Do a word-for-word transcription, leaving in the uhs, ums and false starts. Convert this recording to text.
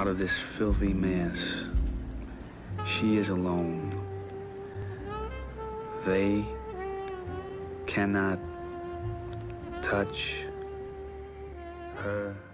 out of this filthy mess. She is alone. They cannot touch her.